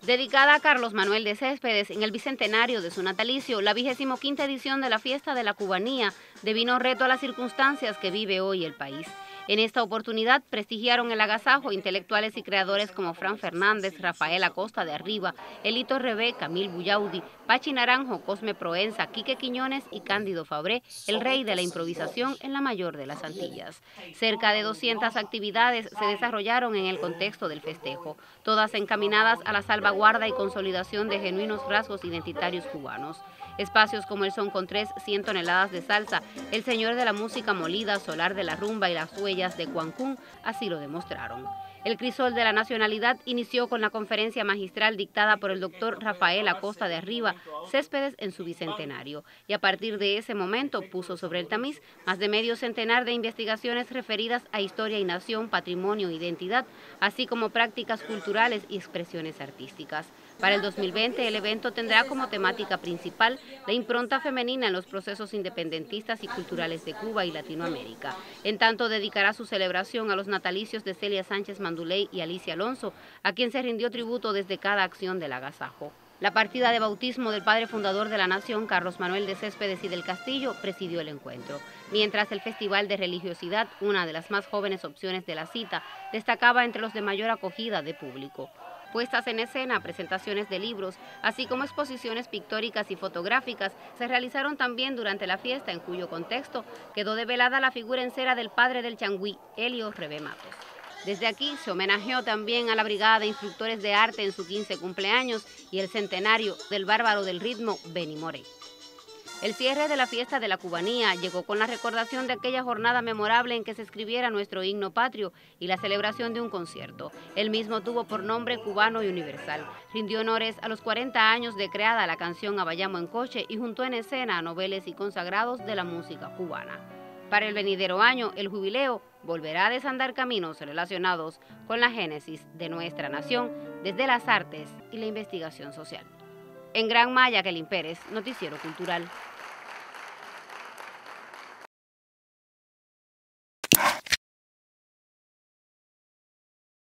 Dedicada a Carlos Manuel de Céspedes en el bicentenario de su natalicio, la 25ª edición de la Fiesta de la Cubanía devino reto a las circunstancias que vive hoy el país. En esta oportunidad prestigiaron el agasajo intelectuales y creadores como Fran Fernández, Rafael Acosta de Arriba, Elito Rebé, Camil Bullaudi, Pachi Naranjo, Cosme Proenza, Quique Quiñones y Cándido Fabré, el rey de la improvisación en la mayor de las Antillas. Cerca de 200 actividades se desarrollaron en el contexto del festejo, todas encaminadas a la salvaguarda y consolidación de genuinos rasgos identitarios cubanos. Espacios como el Son con 100 toneladas de salsa, el Señor de la Música Molida, Solar de la Rumba y las huellas de Cuancún así lo demostraron. El crisol de la nacionalidad inició con la conferencia magistral dictada por el doctor Rafael Acosta de Arriba, Céspedes en su bicentenario, y a partir de ese momento puso sobre el tamiz más de medio centenar de investigaciones referidas a historia y nación, patrimonio e identidad, así como prácticas culturales y expresiones artísticas. Para el 2020, el evento tendrá como temática principal la impronta femenina en los procesos independentistas y culturales de Cuba y Latinoamérica. En tanto, dedicará su celebración a los natalicios de Celia Sánchez Manduley y Alicia Alonso, a quien se rindió tributo desde cada acción del agasajo. La partida de bautismo del padre fundador de la nación, Carlos Manuel de Céspedes y del Castillo, presidió el encuentro, mientras el Festival de Religiosidad, una de las más jóvenes opciones de la cita, destacaba entre los de mayor acogida de público. Puestas en escena, presentaciones de libros, así como exposiciones pictóricas y fotográficas, se realizaron también durante la fiesta, en cuyo contexto quedó develada la figura en cera del padre del Changüí, Elio Rebé Matos. Desde aquí se homenajeó también a la Brigada de Instructores de Arte en su 15 cumpleaños y el centenario del bárbaro del ritmo, Benny Moré. El cierre de la Fiesta de la Cubanía llegó con la recordación de aquella jornada memorable en que se escribiera nuestro himno patrio y la celebración de un concierto. El mismo tuvo por nombre Cubano y Universal. Rindió honores a los 40 años de creada la canción A Vayamos en Coche y juntó en escena a noveles y consagrados de la música cubana. Para el venidero año, el jubileo volverá a desandar caminos relacionados con la génesis de nuestra nación desde las artes y la investigación social. En Gran Maya, Kelin Pérez, Noticiero Cultural.